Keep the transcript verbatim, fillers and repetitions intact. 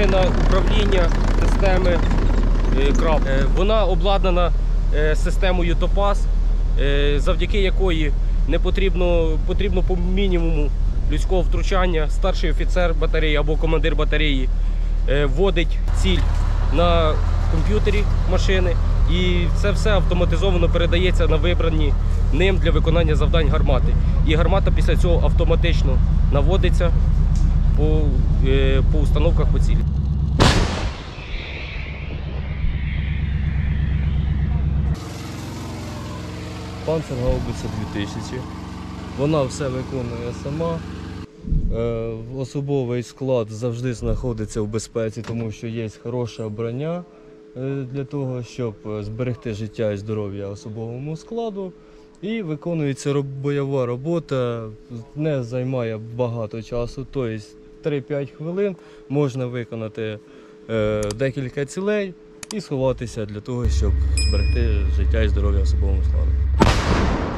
машина управління системи краб. Вона обладнана системою Топаз, завдяки якої не потрібно, потрібно по мінімуму людського втручання. Старший офіцер батареї або командир батареї вводить ціль на комп'ютері машини, і це все автоматизовано передається на вибрані ним для виконання завдань гармати. І гармата після цього автоматично наводиться по, по установках по цілі. Панцергаубиця дві тисячі. Вона все виконує сама. Особовий склад завжди знаходиться в безпеці, тому що є хороша броня для того, щоб зберегти життя і здоров'я особовому складу. І виконується бойова робота, не займає багато часу, тобто три-п'ять хвилин можна виконати декілька цілей і сховатися для того, щоб зберегти життя і здоров'я особовому складу.